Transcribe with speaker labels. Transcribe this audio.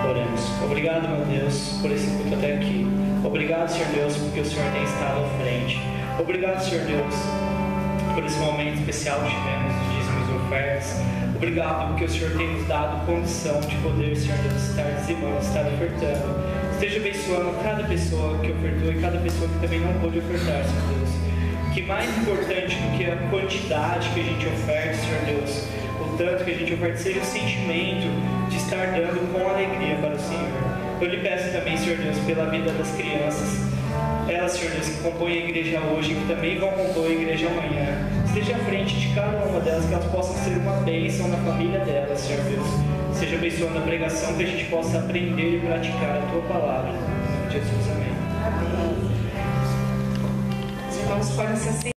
Speaker 1: Oremos. Obrigado, meu Deus, por esse culto até aqui. Obrigado, Senhor Deus, porque o Senhor tem estado à frente. Obrigado, Senhor Deus, por esse momento especial que tivemos dos dízimos e ofertas. Obrigado porque o Senhor tem nos dado condição de poder, Senhor Deus, estar dizimando, estar ofertando. Esteja abençoando cada pessoa que ofertou e cada pessoa que também não pôde ofertar, Senhor Deus. Que mais importante do que a quantidade que a gente oferta, Senhor Deus, o tanto que a gente oferta, seja o sentimento de estar dando com alegria para o Senhor. Eu lhe peço também, Senhor Deus, pela vida das crianças, elas, Senhor Deus, que compõem a igreja hoje e que também vão compor a igreja amanhã. Esteja à frente de cada uma delas, que elas possam ser uma bênção na família delas, Senhor Deus. Seja abençoando a pregação, que a gente possa aprender e praticar a Tua palavra. Em nome de Jesus, amém.
Speaker 2: Amém. Os irmãos podem se